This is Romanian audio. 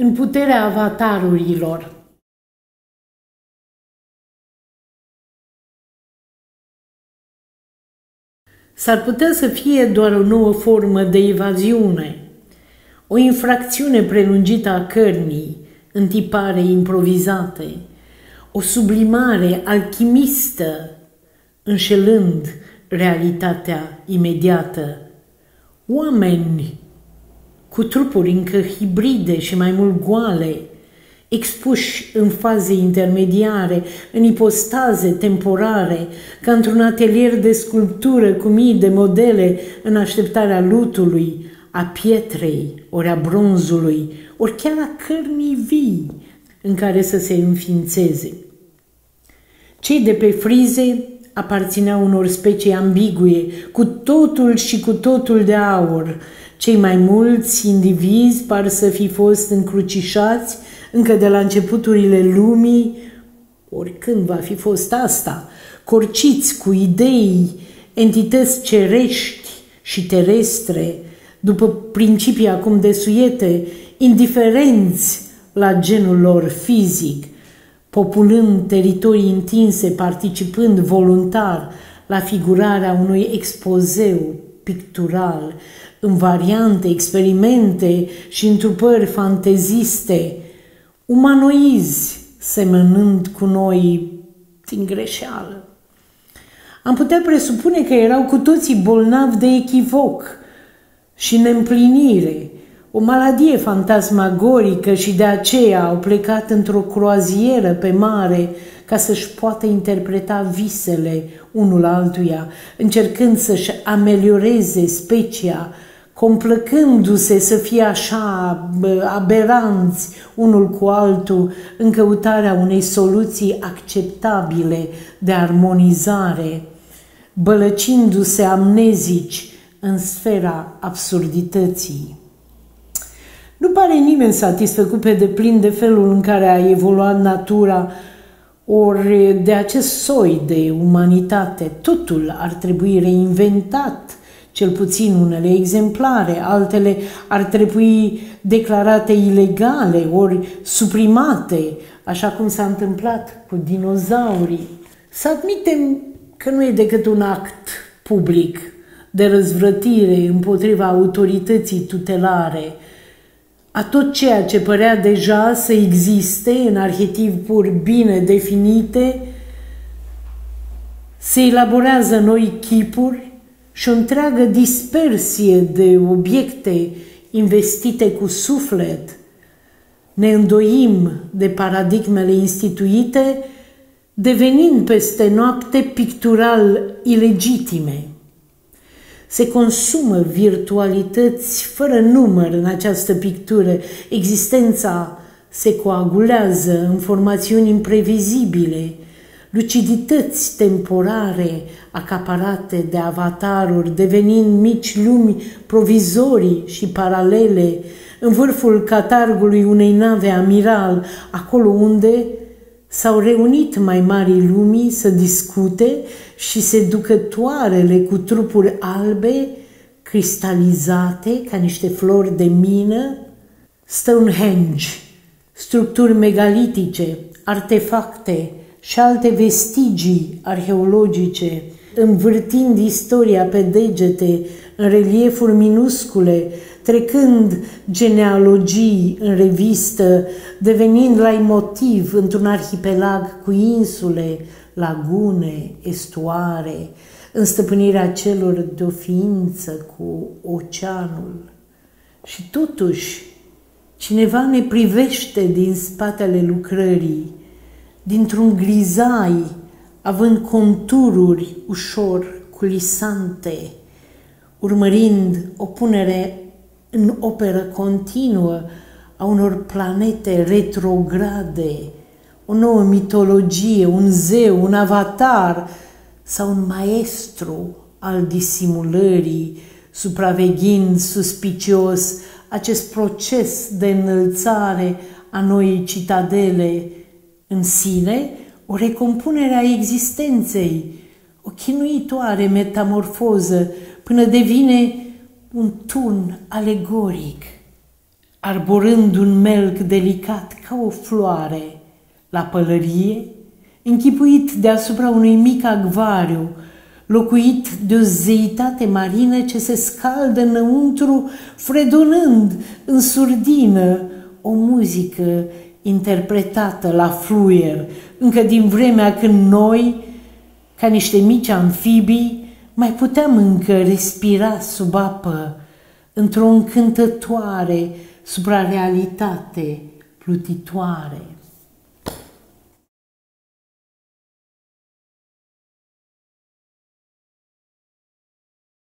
în puterea avatarurilor. S-ar putea să fie doar o nouă formă de evaziune, o infracțiune prelungită a cărnii, în tipare improvizate, o sublimare alchimistă, înșelând realitatea imediată. Oameni cu trupuri încă hibride și mai mult goale, expuși în faze intermediare, în ipostaze temporare, ca într-un atelier de sculptură cu mii de modele în așteptarea lutului, a pietrei, ori a bronzului, ori chiar a cărnii vii în care să se înființeze. Cei de pe frize aparțineau unor specii ambigue, cu totul și cu totul de aur. Cei mai mulți indivizi par să fi fost încrucișați încă de la începuturile lumii, oricând va fi fost asta, corciți cu idei, entități cerești și terestre, după principii acum desuiete, indiferenți la genul lor fizic, populând teritorii întinse, participând voluntar la figurarea unui expozeu pictural, în variante, experimente și întrupări fanteziste, umanoizi semănând cu noi din greșeală. Am putea presupune că erau cu toții bolnavi de echivoc și neîmplinire, o maladie fantasmagorică, și de aceea au plecat într-o croazieră pe mare ca să-și poată interpreta visele unul altuia, încercând să-și amelioreze specia, complăcându-se să fie așa aberanți unul cu altul în căutarea unei soluții acceptabile de armonizare, bălăcindu-se amnezici în sfera absurdității. Nu pare nimeni satisfăcut pe deplin de felul în care a evoluat natura, ori de acest soi de umanitate. Totul ar trebui reinventat, cel puțin unele exemplare, altele ar trebui declarate ilegale, ori suprimate, așa cum s-a întâmplat cu dinozaurii. Să admitem că nu e decât un act public de răzvrătire împotriva autorității tutelare, a tot ceea ce părea deja să existe în arhetipuri bine definite, se elaborează noi chipuri și o întreagă dispersie de obiecte investite cu suflet. Ne îndoim de paradigmele instituite, devenind peste noapte pictural ilegitime. Se consumă virtualități fără număr în această pictură. Existența se coagulează în formațiuni imprevizibile, lucidități temporare acaparate de avataruri, devenind mici lumi provizorii și paralele în vârful catargului unei nave amiral, acolo unde s-au reunit mai mari lumii să discute și seducătoarele cu trupuri albe, cristalizate ca niște flori de mină, Stonehenge, structuri megalitice, artefacte și alte vestigii arheologice, învârtind istoria pe degete în reliefuri minuscule, trecând genealogii în revistă, devenind leitmotiv într-un arhipelag cu insule, lagune, estuare, în stăpânirea celor de o ființă cu oceanul. Și totuși, cineva ne privește din spatele lucrării, dintr-un grizai, având contururi ușor culisante, urmărind o punere în operă continuă a unor planete retrograde, o nouă mitologie, un zeu, un avatar sau un maestru al disimulării, supraveghind suspicios acest proces de înălțare a noii citadele în sine, o recompunere a existenței, o chinuitoare metamorfoză până devine un tun alegoric arborând un melc delicat ca o floare la pălărie, închipuit deasupra unui mic acvariu, locuit de o zeitate marină ce se scaldă înăuntru, fredonând în surdină o muzică interpretată la fluier, încă din vremea când noi, ca niște mici amfibii, mai puteam încă respira sub apă, într-o încântătoare suprarealitate plutitoare.